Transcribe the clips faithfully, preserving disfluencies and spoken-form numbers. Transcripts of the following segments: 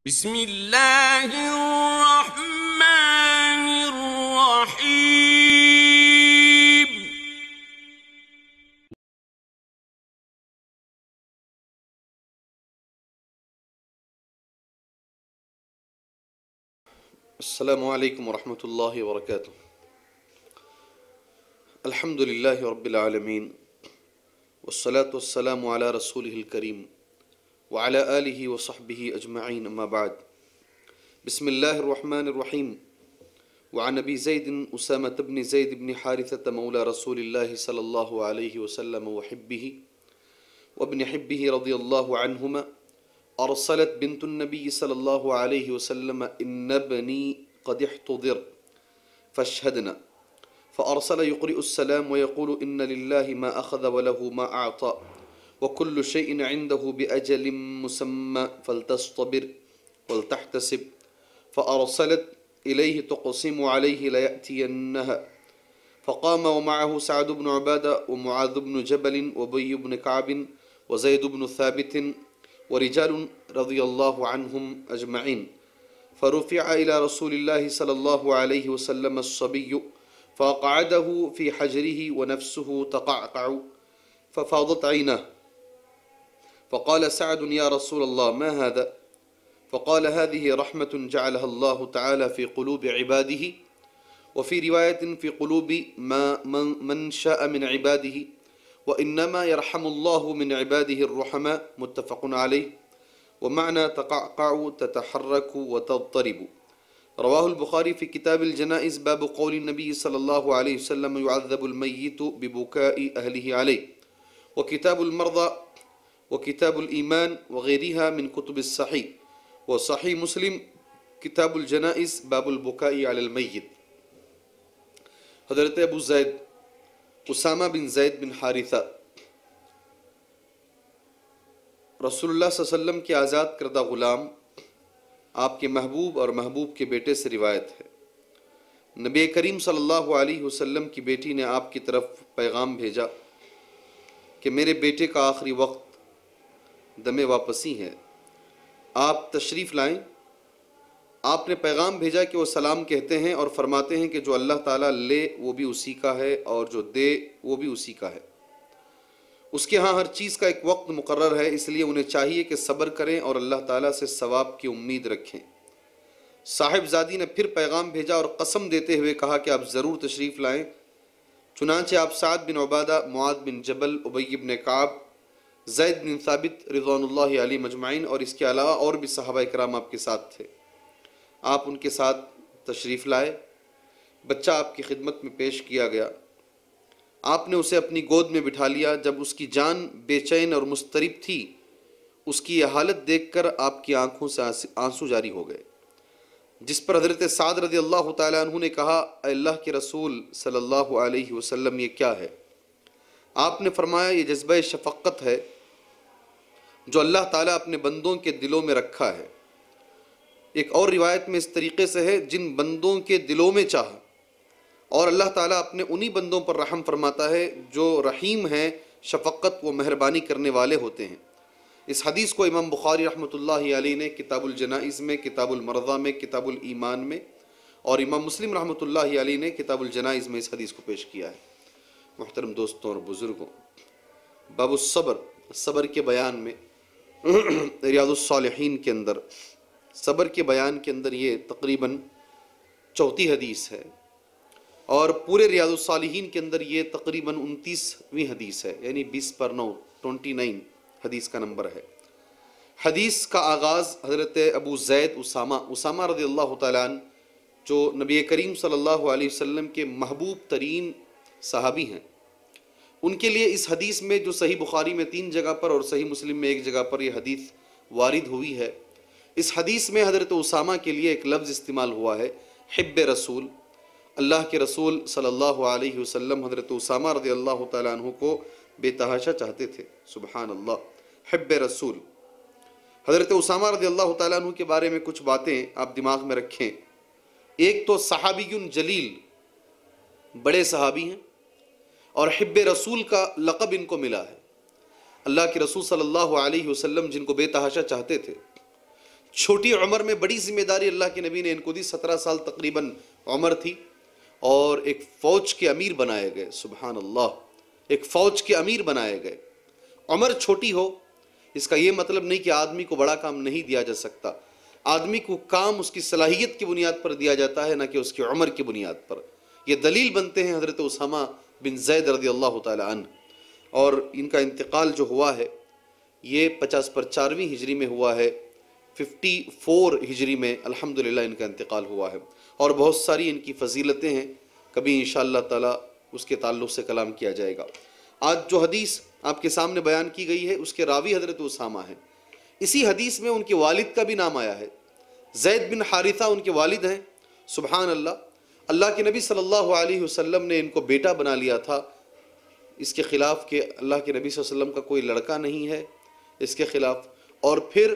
بسم اللہ الرحمن الرحیم۔ السلام علیکم ورحمۃ اللہ وبرکاتہ۔ الحمد للہ رب العالمین والصلاة والسلام علی رسولہ الکریم وعلی آلہ وصحبہ اجمعین، اما بعد۔ بسم اللہ الرحمن الرحیم۔ وعن ابی زید اسامۃ بن زید بن حارثۃ مولا رسول اللہ صلی اللہ علیہ وسلم وحبہ وابن حبہ رضی اللہ عنہما ارسلت بنت النبی صلی اللہ علیہ وسلم ان ابنی قد احتضر فاشهدنا، فارسل يقرئ السلام ويقول ان لله ما اخذ وله ما اعطى وكل شيء عنده بأجل مسمى فلتصطبر ولتحتسب، فأرسلت إليه تقسم عليه ليأتينها، فقام ومعه سعد بن عبادة ومعاذ بن جبل وأبي بن كعب وزيد بن ثابت ورجال رضي الله عنهم أجمعين، فرفع إلى رسول الله صلى الله عليه وسلم الصبي فأقعده في حجره ونفسه تقعقع ففاضت عيناه، فقال سعد يا رسول الله ما هذا؟ فقال هذه رحمة جعلها الله تعالى في قلوب عباده، وفي رواية في قلوب ما من شاء من عباده، وإنما يرحم الله من عباده الرحماء، متفق عليه، ومعنى تقعقع تتحرك وتضطرب، رواه البخاري في كتاب الجنائز باب قول النبي صلى الله عليه وسلم يعذب الميت ببكاء أهله عليه، وكتاب المرضى وكتاب الإيمان وغيرها من كتب الصحيح، وصحيح مسلم کتاب الجنائز باب البکاء علی المیت۔ حضرت ابو زید اسامہ بن زید بن حارثہ رسول اللہ صلی اللہ علیہ وسلم کے آزاد کردہ غلام، آپ کے محبوب اور محبوب کے بیٹے سے روایت ہے، نبی کریم صلی اللہ علیہ وسلم کی بیٹی نے آپ کی طرف پیغام بھیجا کہ میرے بیٹے کا آخری وقت دم واپسی ہے، آپ تشریف لائیں۔ آپ نے پیغام بھیجا کہ وہ سلام کہتے ہیں اور فرماتے ہیں کہ جو اللہ تعالیٰ لے وہ بھی اسی کا ہے اور جو دے وہ بھی اسی کا ہے، اس کے ہاں ہر چیز کا ایک وقت مقرر ہے، اس لیے انہیں چاہیے کہ صبر کریں اور اللہ تعالیٰ سے ثواب کی امید رکھیں۔ صاحب زادی نے پھر پیغام بھیجا اور قسم دیتے ہوئے کہا کہ آپ ضرور تشریف لائیں، چنانچہ آپ سعد بن عبادہ، معاذ بن جبل، ابی بن کعب، زید بن ثابت رضوان اللہ علیہ مجمعین اور اس کے علاوہ اور بھی صحابہ اکرام آپ کے ساتھ تھے، آپ ان کے ساتھ تشریف لائے۔ بچہ آپ کی خدمت میں پیش کیا گیا، آپ نے اسے اپنی گود میں بٹھا لیا۔ جب اس کی جان بے چین اور مضطرب تھی، اس کی یہ حالت دیکھ کر آپ کی آنکھوں سے آنسو جاری ہو گئے، جس پر حضرت سعد رضی اللہ تعالیٰ عنہ نے کہا اے اللہ کے رسول صلی اللہ علیہ وسلم یہ کیا ہے؟ آپ نے فرمایا یہ جذبہ شفقت ہے جو اللہ تعالیٰ اپنے بندوں کے دلوں میں رکھا ہے۔ ایک اور روایت میں اس طریقے سے ہے جن بندوں کے دلوں میں چاہا، اور اللہ تعالیٰ اپنے انہی بندوں پر رحم فرماتا ہے جو رحیم ہیں، شفقت و مہربانی کرنے والے ہوتے ہیں۔ اس حدیث کو امام بخاری رحمۃ اللہ علیہ نے کتاب الجنائز میں، کتاب المرضى میں، کتاب الایمان میں، اور امام مسلم رحمۃ اللہ علیہ نے کتاب الجنائز میں اس حدیث کو پیش کیا ہے۔ محترم دوستوں اور بزرگوں، باب الصبر، صبر کے بیان میں ریاض الصالحین کے اندر صبر کے بیان کے اندر یہ تقریباً چوتھی حدیث ہے، اور پورے ریاض الصالحین کے اندر یہ تقریباً انتیسویں حدیث ہے، یعنی بیس پر نو ٹونٹی نائن حدیث کا نمبر ہے۔ حدیث کا آغاز حضرت ابو زید اسامہ اسامہ رضی اللہ تعالیٰ عنہ، جو نبی کریم صلی اللہ علیہ وسلم کے محبوب ترین صحابی ہیں، ان کے لیے اس حدیث میں جو صحیح بخاری میں تین جگہ پر اور صحیح مسلم میں ایک جگہ پر یہ حدیث وارد ہوئی ہے، اس حدیث میں حضرت اسامہ کے لیے ایک لفظ استعمال ہوا ہے، حب رسول۔ اللہ کے رسول صلی اللہ علیہ وسلم حضرت اسامہ رضی اللہ تعالیٰ عنہ کو بے تحاشا چاہتے تھے، سبحان اللہ، حب رسول۔ حضرت اسامہ رضی اللہ تعالیٰ عنہ کے بارے میں کچھ باتیں آپ دماغ میں رکھیں۔ ایک تو صحابی جلیل، بڑے صحابی ہیں، اور حب رسول کا لقب ان کو ملا ہے۔ اللہ کے رسول صلی اللہ علیہ وسلم جن کو بے تحاشا چاہتے تھے، چھوٹی عمر میں بڑی ذمہ داری اللہ کے نبی نے ان کو دی، سترہ سال تقریباً عمر تھی، اور ایک فوج کے امیر بنائے گئے. سبحان اللہ، ایک فوج کے امیر بنائے گئے. عمر چھوٹی ہو اس کا یہ مطلب نہیں کہ آدمی کو بڑا کام نہیں دیا جا سکتا. آدمی کو کام اس کی صلاحیت کی بنیاد پر دیا جاتا ہے، نہ کہ اس کی عمر کی بنیاد پر. یہ دلیل بنتے ہیں حضرت اسامہ بن زید رضی اللہ تعالی عنہ، اور ان کا انتقال جو ہوا ہے یہ پچاس پر چارویں ہجری میں ہوا ہے، ففٹی فور ہجری میں الحمدللہ ان کا انتقال ہوا ہے. اور بہت ساری ان کی فضیلتیں ہیں، کبھی انشاءاللہ تعالی اس کے تعلق سے کلام کیا جائے گا. آج جو حدیث آپ کے سامنے بیان کی گئی ہے اس کے راوی حضرت اسامہ ہیں. اسی حدیث میں ان کے والد کا بھی نام آیا ہے، زید بن حارثہ ان کے والد ہیں. سبحان اللہ، اللہ کے نبی صلی اللہ علیہ وسلم نے ان کو بیٹا بنا لیا تھا، اس کے خلاف کہ اللہ کے نبی صلی اللہ علیہ وسلم کا کوئی لڑکا نہیں ہے، اس کے خلاف. اور پھر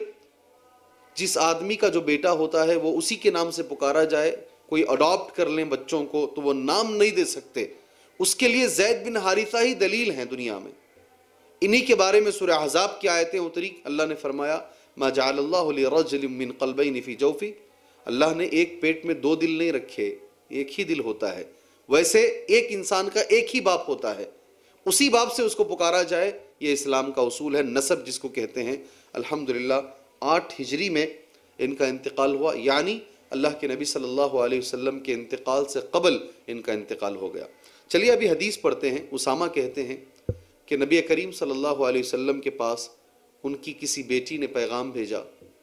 جس آدمی کا جو بیٹا ہوتا ہے وہ اسی کے نام سے پکارا جائے، کوئی اڈاپٹ کر لیں بچوں کو تو وہ نام نہیں دے سکتے، اس کے لیے زید بن حارثہ ہی دلیل ہیں دنیا میں. انہی کے بارے میں سورہ احزاب کی آیتیں اتری. اللہ نے فرمایا ما جعل اللہ لرجل من قلبین فی جوفی، اللہ نے ایک پیٹ میں دو دل نہیں رکھے، ایک ہی دل ہوتا ہے. ویسے ایک انسان کا ایک ہی باپ ہوتا ہے، اسی باپ سے اس کو پکارا جائے، یہ اسلام کا اصول ہے، نسب جس کو کہتے ہیں. الحمدللہ آٹھ ہجری میں ان کا انتقال ہوا، یعنی اللہ کے نبی صلی اللہ علیہ وسلم کے انتقال سے قبل ان کا انتقال ہو گیا. چلیے ابھی حدیث پڑھتے ہیں. اسامہ کہتے ہیں کہ نبی کریم صلی اللہ علیہ وسلم کے پاس ان کی کسی بیٹی نے پیغام بھیجا.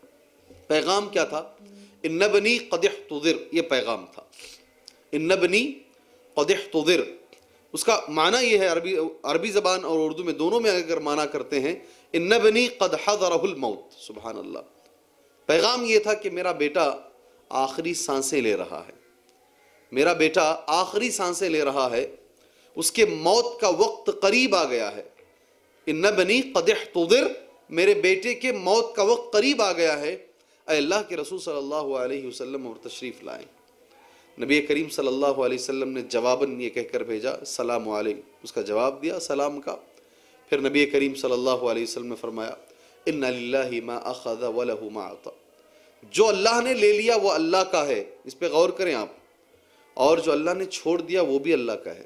پیغام کیا تھا؟ ان بنی قد احتضر، یہ پیغام تھا. ان بنی قد احتضر، اس کا معنی یہ ہے، عربی عربی زبان اور اردو میں دونوں میں اگر معنی کرتے ہیں، ان بنی قد حضرہ الموت. سبحان اللہ، پیغام یہ تھا کہ میرا بیٹا آخری سانسیں لے رہا ہے، میرا بیٹا آخری سانسیں لے رہا ہے، اس کے موت کا وقت قریب آ گیا ہے. ان بنی قد احتضر، میرے بیٹے کے موت کا وقت قریب آ گیا ہے، اے اللہ کے رسول صلی اللہ علیہ وسلم اور تشریف لائیں. نبی کریم صلی اللہ علیہ وسلم نے جواباً یہ کہہ کر بھیجا السلام علیکم، اس کا جواب دیا سلام کا. پھر نبی کریم صلی اللہ علیہ وسلم نے فرمایا ان للہ ما اخذ ولہ ما اعطى، جو اللہ نے لے لیا وہ اللہ کا ہے، اس پہ غور کریں آپ، اور جو اللہ نے چھوڑ دیا وہ بھی اللہ کا ہے.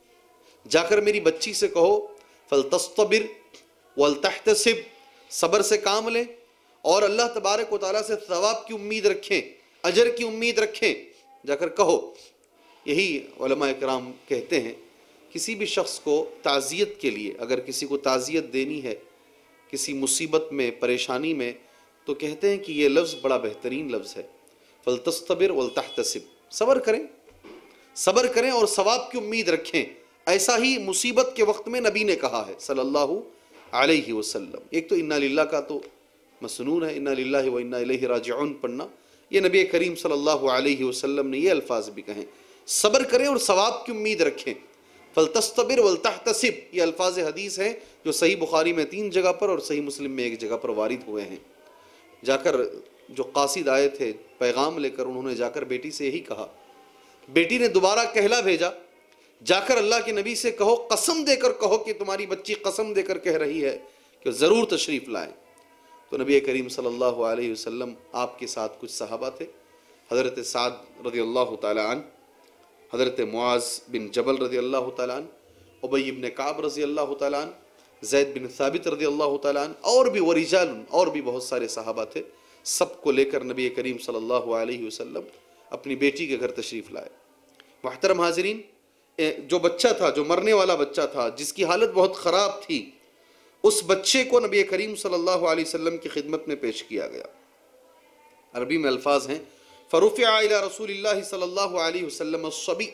جا کر میری بچی سے کہو فلتصطبر ولتحتسب، صبر سے کام لیں اور اللہ تبارک و تعالیٰ سے ثواب کی امید رکھیں، اجر کی امید رکھیں. جا کر کہو. یہی علماء کرام کہتے ہیں کسی بھی شخص کو تعزیت کے لیے، اگر کسی کو تعزیت دینی ہے کسی مصیبت میں، پریشانی میں، تو کہتے ہیں کہ یہ لفظ بڑا بہترین لفظ ہے، فلتصطبر ولتحتسب، صبر کریں، صبر کریں اور ثواب کی امید رکھیں. ایسا ہی مصیبت کے وقت میں نبی نے کہا ہے صلی اللہ علیہ وسلم. ایک تو انا للہ کا تو مسنون ہے، انا للہ و انا الیہ راجعون پڑھنا، یہ نبی کریم صلی اللہ علیہ وسلم نے یہ الفاظ بھی کہیں. صبر کریں اور ثواب کی امید رکھیں. فلتصطبر ولتحتسب، یہ الفاظ حدیث ہیں جو صحیح بخاری میں تین جگہ پر اور صحیح مسلم میں ایک جگہ پر وارد ہوئے ہیں. جا کر جو قاصد آئے تھے پیغام لے کر، انہوں نے جا کر بیٹی سے یہی کہا. بیٹی نے دوبارہ کہلا بھیجا، جا کر اللہ کے نبی سے کہو، قسم دے کر کہو کہ تمہاری بچی قسم دے کر کہہ رہی ہے کہ ضرور تشریف لائیں. تو نبی کریم صلی اللہ علیہ وسلم، آپ کے ساتھ کچھ صحابہ تھے، حضرت سعد رضی اللہ تعالی عنہ، حضرت معاذ بن جبل رضی اللہ تعالی عنہ، ابی بن کعب رضی اللہ تعالی عنہ، زید بن ثابت رضی اللہ تعالی عنہ، اور بھی ورجال، اور بھی بہت سارے صحابہ تھے. سب کو لے کر نبی کریم صلی اللہ علیہ وسلم اپنی بیٹی کے گھر تشریف لائے. محترم حاضرین، جو بچہ تھا، جو مرنے والا بچہ تھا، جس کی حالت بہت خراب تھی، اس بچے کو نبی کریم صلی اللہ علیہ وسلم کی خدمت میں پیش کیا گیا. عربی میں الفاظ ہیں فرفع الى رسول اللہ صلی اللہ علیہ وسلم الصبی،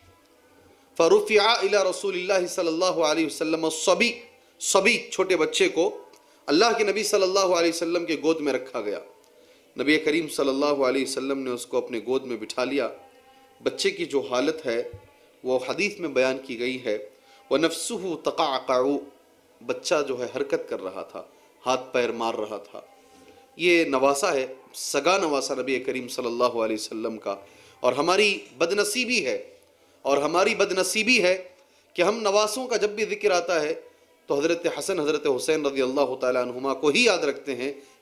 فرفع الى رسول اللہ صلی اللہ علیہ وسلم الصبی، صبی چھوٹے بچے کو اللہ کے نبی صلی اللہ علیہ وسلم کے گود میں رکھا گیا. نبی کریم صلی اللہ علیہ وسلم نے اس کو اپنے گود میں بٹھا لیا. بچے کی جو حالت ہے وہ حدیث میں بیان کی گئی ہے، وَنَفْسُهُ تَقَعْقَعُ، بچہ جو ہے حرکت کر رہا تھا، ہاتھ پیر مار رہا تھا. یہ نواسا ہے، سگا نواسا نبی کریم صلی اللہ علیہ وسلم کا. اور ہماری بدنصیبی ہے اور ہماری بدنصیبی ہے کہ ہم نواسوں کا جب بھی ذکر آتا ہے تو حضرت حسن حضرت حسین رضی اللہ تعالیٰ عنہما کو ہی یاد رکھتے ہیں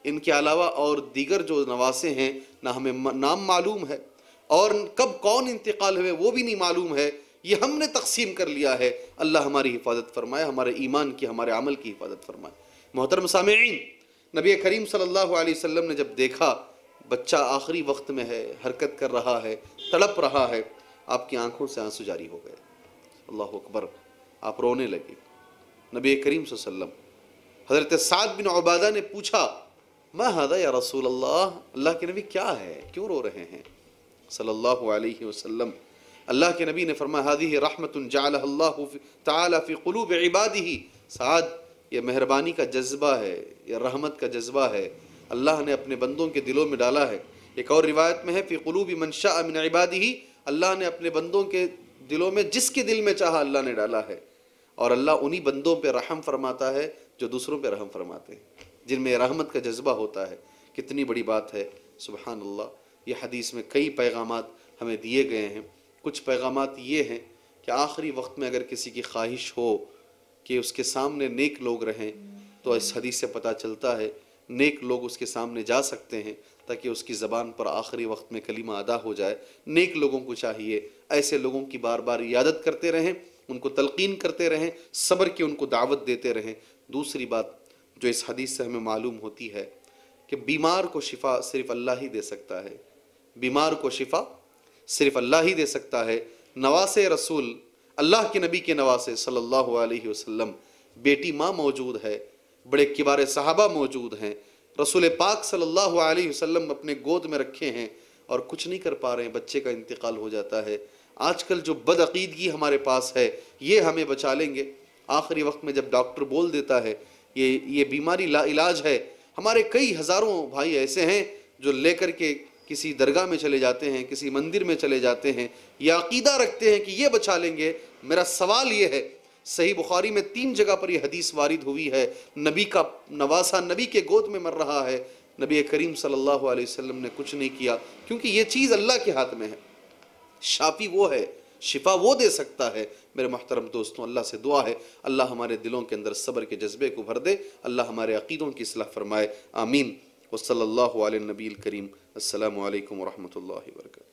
ان کے علاوہ اور دیگر جو نواسے ہیں نہ ہمیں نام معلوم ہے، اور کب کون انتقال ہوئے وہ بھی نہیں معلوم ہے، یہ ہم نے تقسیم کر لیا ہے۔ اللہ ہماری حفاظت فرمائے، ہمارے ایمان کی، ہمارے عمل کی حفاظت فرمائے۔ محترم سامعین، نبی کریم صلی اللہ علیہ وسلم نے جب دیکھا بچہ آخری وقت میں ہے، حرکت کر رہا ہے، تڑپ رہا ہے، آپ کی آنکھوں سے آنسو جاری ہو گئے۔ اللہ اکبر، آپ رونے لگے۔ نبی کریم صلی اللہ علیہ وسلم، حضرت سعد بن عبادہ نے پوچھا ما ھذا یا رسول اللہ، اللہ کے نبی کیا ہے، کیوں رو رہے ہیں صلی اللہ علیہ وسلم؟ اللہ کے نبی نے فرمایا ھذہ رحمت جعلها اللہ تعالی فی قلوب عبادہ، سعد یہ مہربانی کا جذبہ ہے، یہ رحمت کا جذبہ ہے، اللہ نے اپنے بندوں کے دلوں میں ڈالا ہے۔ ایک اور روایت میں ہے فی قلوب من شاء من عبادہ، اللہ نے اپنے بندوں کے دلوں میں جس کے دل میں چاہا اللہ نے ڈالا ہے، اور اللہ انہی بندوں پہ رحم فرماتا ہے جو دوسروں پہ رحم فرماتے ہیں، جن میں رحمت کا جذبہ ہوتا ہے۔ کتنی بڑی بات ہے، سبحان اللہ۔ یہ حدیث میں کئی پیغامات ہمیں دیے گئے ہیں۔ کچھ پیغامات یہ ہیں کہ آخری وقت میں اگر کسی کی خواہش ہو کہ اس کے سامنے نیک لوگ رہیں، تو اس حدیث سے پتہ چلتا ہے نیک لوگ اس کے سامنے جا سکتے ہیں تاکہ اس کی زبان پر آخری وقت میں کلمہ ادا ہو جائے۔ نیک لوگوں کو چاہیے ایسے لوگوں کی بار بار عیادت کرتے رہیں، ان کو تلقین کرتے رہیں، صبر کی ان کو دعوت دیتے رہیں۔ دوسری بات جو اس حدیث سے ہمیں معلوم ہوتی ہے کہ بیمار کو شفا صرف اللہ ہی دے سکتا ہے، بیمار کو شفا صرف اللہ ہی دے سکتا ہے۔ نواسے رسول، اللہ کے نبی کے نواسے صلی اللہ علیہ وسلم، بیٹی ماں موجود ہے، بڑے کبار صحابہ موجود ہیں، رسول پاک صلی اللہ علیہ وسلم اپنے گود میں رکھے ہیں اور کچھ نہیں کر پا رہے ہیں، بچے کا انتقال ہو جاتا ہے۔ آج کل جو بدعقیدگی ہمارے پاس ہے یہ ہمیں بچا لیں گے۔ آخری وقت میں جب ڈاکٹر بول دیتا ہے یہ یہ بیماری لا علاج ہے، ہمارے کئی ہزاروں بھائی ایسے ہیں جو لے کر کے کسی درگاہ میں چلے جاتے ہیں، کسی مندر میں چلے جاتے ہیں، یہ عقیدہ رکھتے ہیں کہ یہ بچا لیں گے۔ میرا سوال یہ ہے، صحیح بخاری میں تین جگہ پر یہ حدیث وارد ہوئی ہے، نبی کا نواسا نبی کے گود میں مر رہا ہے، نبی کریم صلی اللہ علیہ وسلم نے کچھ نہیں کیا، کیونکہ یہ چیز اللہ کے ہاتھ میں ہے۔ شافی وہ ہے، شفا وہ دے سکتا ہے۔ میرے محترم دوستوں، اللہ سے دعا ہے اللہ ہمارے دلوں کے اندر صبر کے جذبے کو بھر دے، اللہ ہمارے عقیدوں کی اصلاح فرمائے، آمین۔ وصلی اللہ علی النبی الکریم۔ السلام علیکم ورحمۃ اللہ وبرکاتہ۔